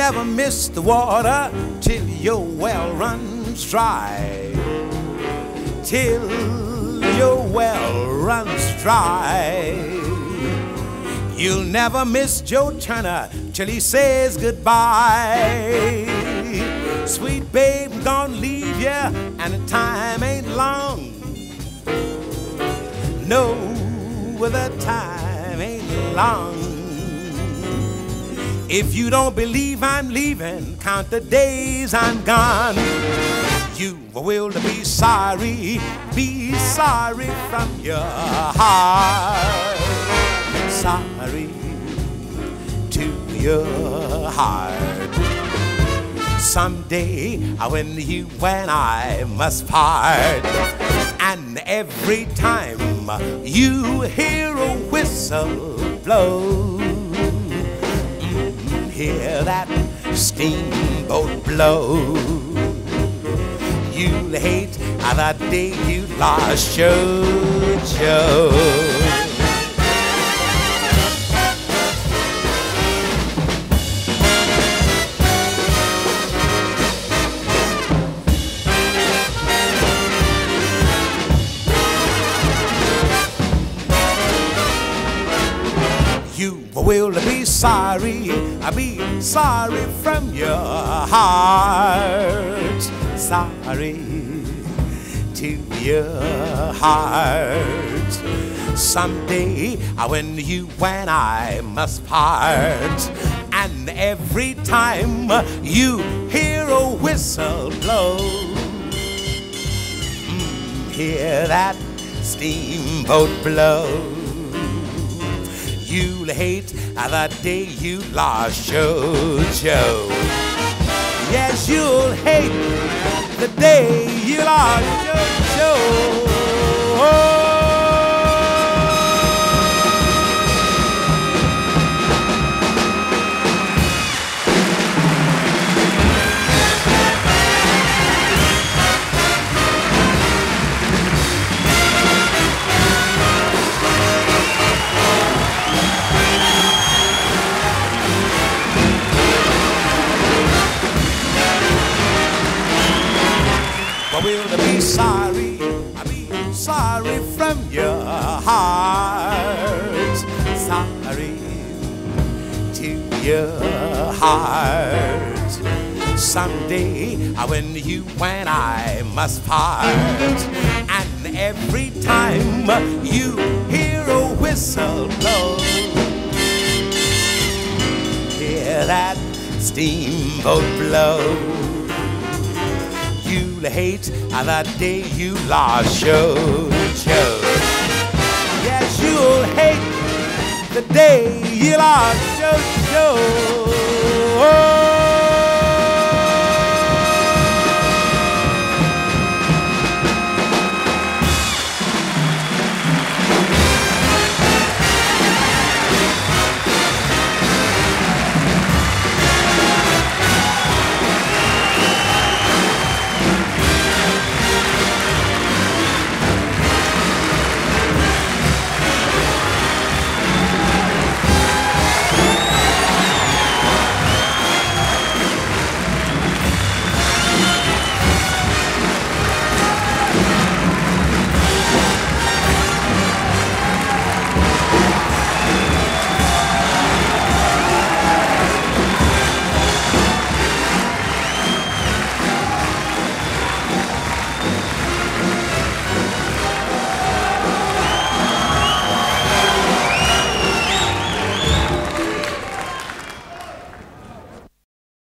never miss the water till your well runs dry. Till your well runs dry. You'll never miss Joe Turner till he says goodbye. Sweet babe, I'm gonna leave ya, and the time ain't long. No, the time ain't long. If you don't believe I'm leaving, count the days I'm gone. You will be sorry from your heart. Sorry to your heart. Someday when you and I must part, and every time you hear a whistle blow, hear that steamboat blow, you'll hate the day you lost Joe. You will be sorry from your heart. Sorry to your heart. Someday when you and I must part, and every time you hear a whistle blow, hear that steamboat blow, you'll hate the day you lost Joe. Yes, you'll hate the day you lost Joe. Will be sorry from your heart. Sorry to your heart. Someday when you and I must part, and every time you hear a whistle blow, hear that steamboat blow, you'll hate the day you lost Joe.